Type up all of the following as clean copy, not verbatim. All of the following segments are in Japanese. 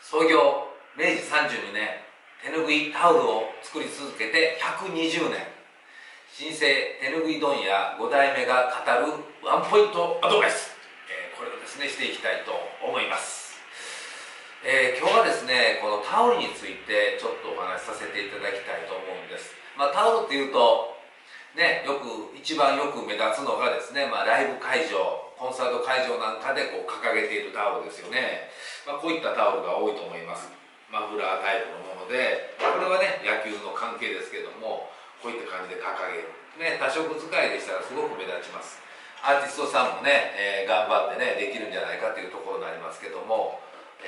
創業明治32年、手ぬぐいタオルを作り続けて120年、新生手ぬぐい問屋5代目が語るワンポイントアドバイス、これをですねしていきたいと思います。今日はですねこのタオルについてちょっとお話しさせていただきたいと思うんです。タオルっていうとね、一番よく目立つのがですね、ライブ会場、コンサート会場なんかでこう掲げているタオルですよね。こういったタオルが多いと思います。マフラータイプのもので、これはね野球の関係ですけども、こういった感じで掲げる、多色使いでしたらすごく目立ちます。アーティストさんもね、頑張ってねできるんじゃないかというところになりますけども、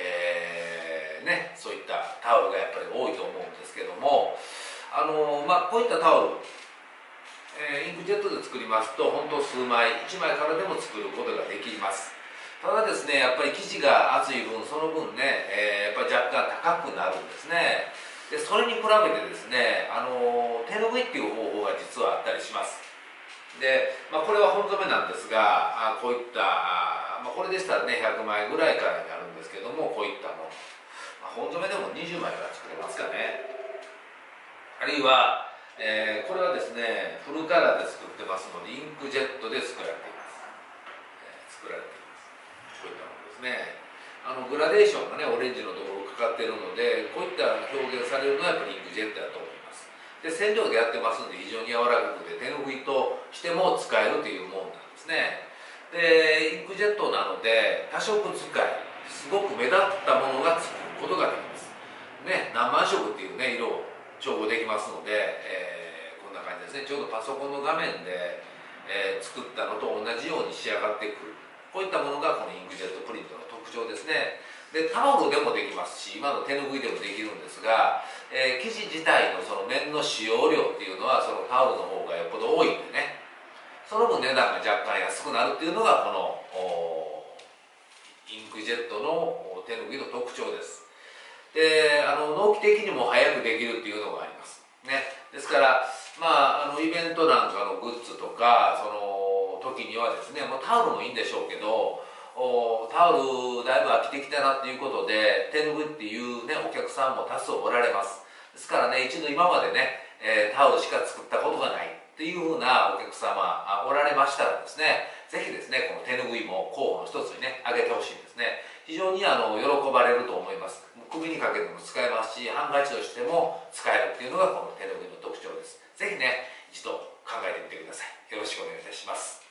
そういったタオルがやっぱり多いと思うんですけども、こういったタオル、インクジェットで作りますと本当数枚、1枚からでも作ることができます。ただですね、やっぱり生地が厚い分、その分ね、やっぱり若干高くなるんですね。でそれに比べてですね、手ぬぐいっていう方法が実はあったりします。で、これは本染めなんですが、こういったこれでしたらね100枚ぐらいからになるんですけども、こういったもの、本染めでも20枚から作れますかね。あるいは、これはですねフルカラーで作ってますので、インクジェットで作られています。こういったものですね。グラデーションがねオレンジのところかかっているので、こういった表現されるのはやっぱりインクジェットだと思います。で染料でやってますんで非常に柔らかくて、手ぬぐいとしても使えるというものなんですね。でインクジェットなので多色使い、すごく目立ったものが作ることができますね。何万色っていうね色を調合できますので、こんな感じですね。ちょうどパソコンの画面で、作ったのと同じように仕上がってくる、こういったものがこのインクジェットプリントの特徴ですね。でタオルでもできますし、今の手ぬぐいでもできるんですが、生地自体のその綿の使用量っていうのはそのタオルの方がよっぽど多いんでね、その分値段が若干安くなるっていうのがこのインクジェットの手ぬぐいの特徴です。で納期的にも早くできるっていうのがありますね。ですからイベントなんかのグッズとかその時にはですね、もうタオルもいいんでしょうけど、タオルだいぶ飽きてきたなっていうことで手ぬぐいっていうねお客さんも多数おられます。ですからね、一度今までね、タオルしか作ったことがないっていうふうなお客様おられましたらですね、ぜひですねこの手ぬぐいも候補の一つにね挙げてほしいんですね。非常に喜ばれると思います。首にかけても使えますし、ハンカチとしても使えるっていうのがこの手ぬぐいの特徴です。ぜひね一度考えてみてください。よろしくお願いいたします。